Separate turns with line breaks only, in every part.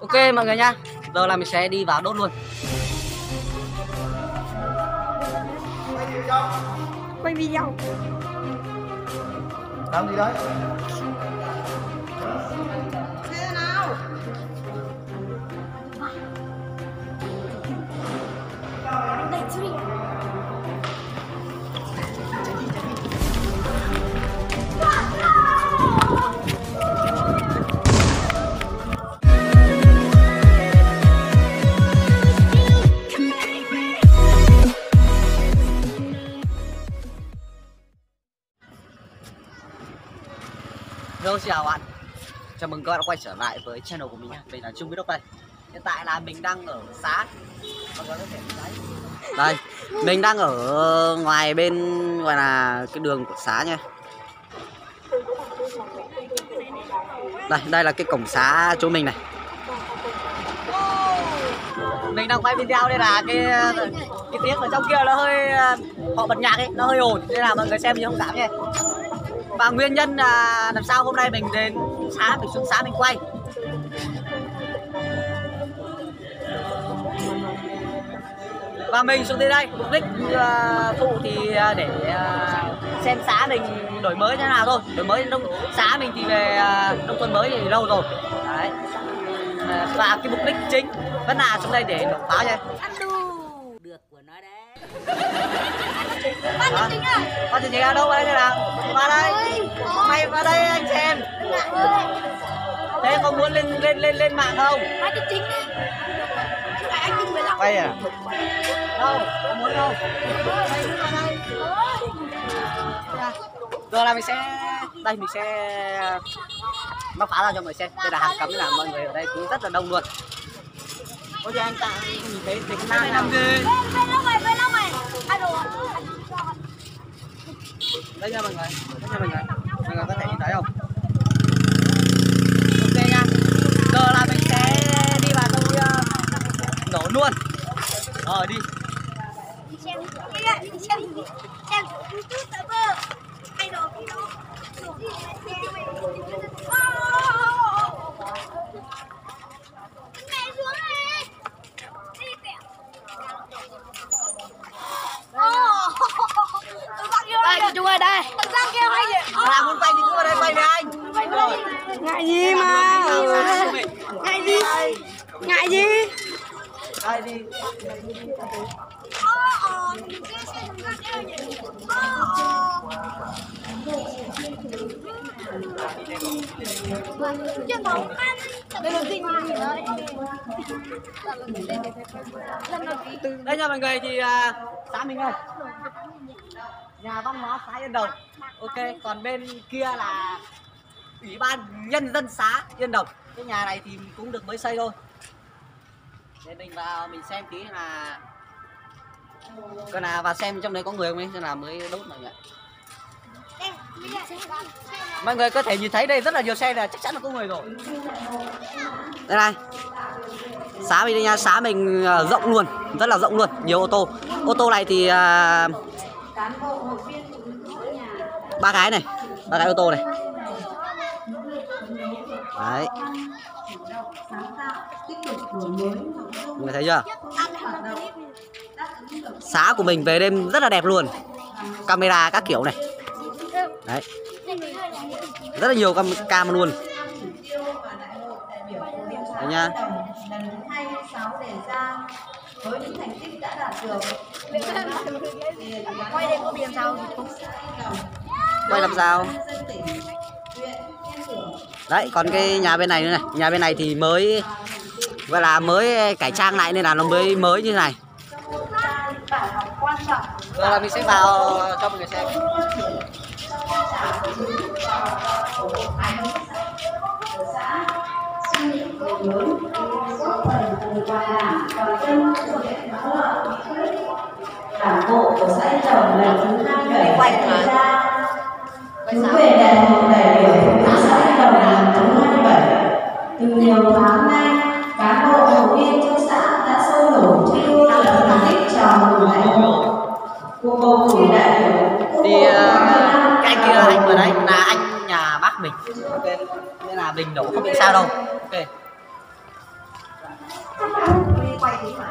Ok mọi người nha, giờ là mình sẽ đi vào đốt luôn.
Quay video.
Làm gì đấy?
Thế nào? Đây chú đi.
Hello, xin chào bạn. Chào mừng các bạn đã quay trở lại với channel của mình nha. Mình là Trung Vlog đây. Hiện tại là mình đang ở xã. Mọi người có thể nhìn thấy. Đây, mình đang ở ngoài bên gọi là cái đường của xã nha. Đây là cái cổng xã chỗ mình này. Mình đang quay video đây là cái tiếng ở trong kia nó hơi họ bật nhạc ấy, nó hơi ồn nên là mọi người xem mình không cảm nha. Và nguyên nhân là làm sao hôm nay mình đến xã, mình xuống xã mình quay. Và mình xuống tới đây mục đích phụ thì để xem xã mình đổi mới thế nào thôi. Đổi mới xã mình thì về nông thôn mới thì lâu rồi. Đấy. Và cái mục đích chính vẫn là xuống đây để nổ pháo nha.
Được của nó đấy.
Con Trình Chính ở đâu đây nào? Vào đây. Mày vào đây anh xem. Thế có muốn lên mạng không?
Anh Chính đi. Anh Chính 15.
Quay à? Đâu, có muốn không? Mày cứ vào đây. Giờ là mình sẽ bóc phá ra cho mọi người xem. Đây là hàng cấm là mọi người ở đây cũng rất là đông luôn. Ôi thì anh Tạ nhìn thấy Việt Nam làm gì?
Bên lâu mày. Ai đồ.
Đây nha mọi người. Mọi người có thể nhìn thấy không? Ok nha. Giờ là mình sẽ đi vào trong nổ luôn. Đi.
Đi xem YouTuber. Ai đồ cái đó. Mẹ xuống này. Đi kìa. Đây chú ơi đây. Sang kia hay vậy?
Làm muốn quay thì cứ vào đây quay với anh.
Ngại gì mà. Ngại gì? Ngại gì?
Đây đi.
Truyền thống ăn. Đây là gì mà?
Đây nha mọi người thì xã mình ơi. Nhà văn hóa xã Yên Đồng. Ok, còn bên kia là Ủy ban Nhân dân xã Yên Đồng. Cái nhà này thì cũng được mới xây thôi. Để mình vào mình xem tí là coi là vào xem trong đấy có người không ấy, xem là mới đốt mọi người. Mọi người có thể nhìn thấy đây rất là nhiều xe, là chắc chắn là có người rồi. Đây này. Xã mình đây nha, xã mình rộng luôn, rất là rộng luôn, nhiều ô tô. Ô tô này thì 3 cái này, 3 cái ô tô này. Đấy. Mọi người thấy chưa? Xã của mình về đêm rất là đẹp luôn. Camera các kiểu này. Đấy. Rất là nhiều cam luôn. Đấy nha.
Với những thành tích đã đạt được.
Quay đây có biển sao?
Quay làm sao? Đấy, còn cái nhà bên này nữa này. Nhà bên này thì mới gọi là mới cải trang lại nên là nó mới như thế này. Giờ là mình sẽ vào cho mọi người xem.
Đảng bộ của xã Yên Đồng lần thứ 27 đề ra chính quyền đại hội đại biểu phụ nữ xã Yên Đồng lần thứ 27. Từ nhiều tháng nay, cán bộ hội viên trong xã đã sôi nổi thi đua lập thành tích chào mừng đại hội. Cuộc bầu cử đại biểu
Thì cái anh kia anh vừa đấy là anh nhà bác mình. Ok, nên là mình nổ không bị sao đâu. Ok. Đi quay tí mà.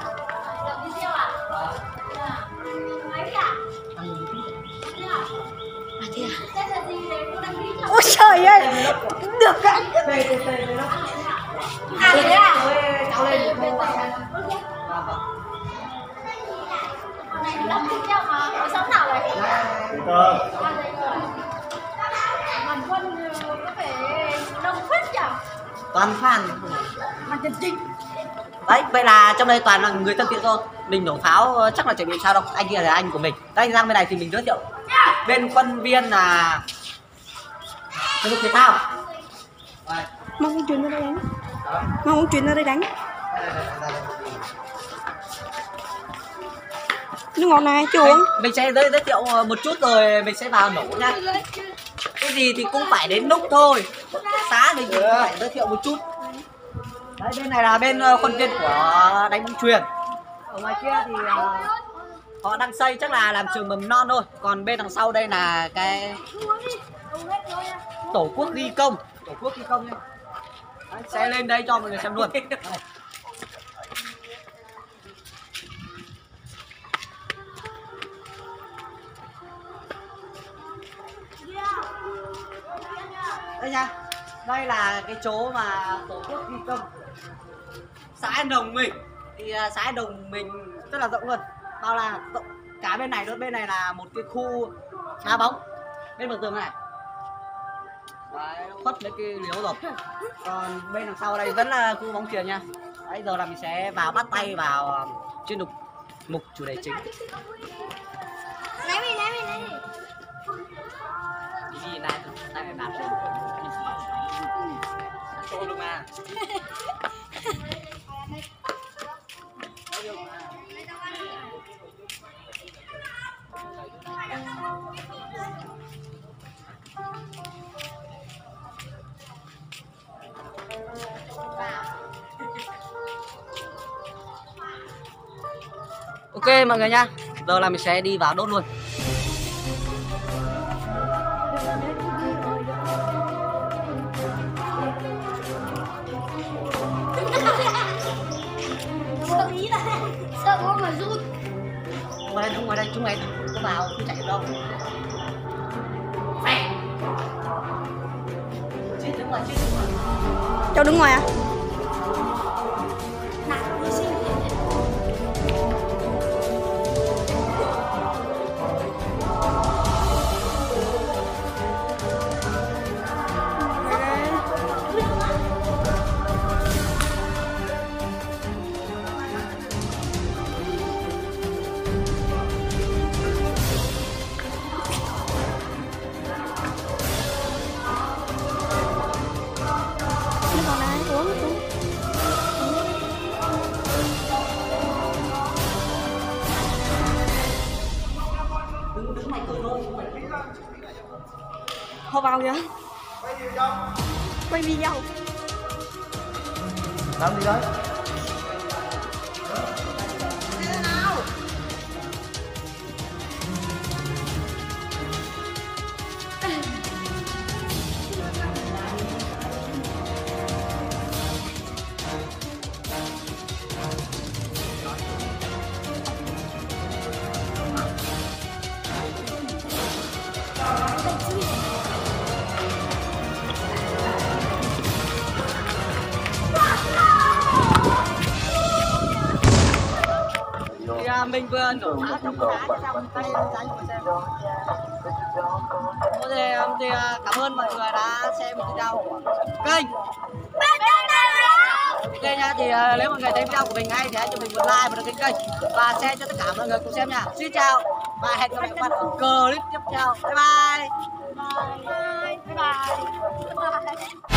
Ôi trời ơi, được ạ. À thế à?
Cháu lên.
Đóng thích nhau mà, có sống nào vậy? Đoàn quân có phải đông phết nhỉ?
Toàn fan.
Mà chân chính.
Đấy, vậy là trong đây toàn là người thân thiện thôi. Mình nổ pháo chắc là chuẩn bị sao đâu. Anh kia là anh của mình. Đây sang bên này thì mình giới thiệu. Bên quân viên là thể dục thể thao.
Mong con chuyển ra đây đánh. Mong con chuyển ra đây đánh. Nước ngọt này, chưa uống.
Mình sẽ giới thiệu một chút rồi mình sẽ vào nổ nha. Cái gì thì cũng phải đến lúc thôi. Xá mình cũng phải giới thiệu một chút. Đấy, bên này là bên khuôn viên của đánh bóng chuyền. Ở ngoài kia thì họ đang xây chắc là làm trường mầm non thôi. Còn bên đằng sau đây là cái tổ quốc ghi công. Tổ quốc ghi công nha. Đấy, sẽ lên đây cho mọi người xem luôn. Đây. Đây nha, đây là cái chỗ mà tổ quốc ghi công xã An Đồng mình. Thì xã An Đồng mình rất là rộng luôn, bao là rộng cả bên này nữa. Bên này là một cái khu đá bóng bên bờ tường này. Đấy, nó khuất mấy cái liếu rồi. Còn bên đằng sau đây vẫn là khu bóng chuyền nha. Đấy, giờ là mình sẽ vào bắt tay vào chuyên mục chủ đề chính.
Lấy đi.
Cái gì này phải bán lên tô luôn mà. Ok mọi người nha, giờ là mình sẽ đi vào đốt luôn.
Sợ quá mà rút.
Ngoài đây chúng mày có vào cứ chạy đâu. Mẹ. Chết đứng ngoài.
Cháu đứng ngoài à? Họ vào kìa. Quay video.
Làm gì đấy? Mình vừa nổ pháo trong cái tay đánh của xem. Thì cảm ơn mọi người đã xem video của kênh. Ok nha, thì nếu mọi người thấy video của mình hay thì hãy cho mình một like và đăng ký kênh và share cho tất cả mọi người cùng xem nha. Xin chào và hẹn gặp lại các bạn ở clip tiếp theo. Bye bye.
Bye bye.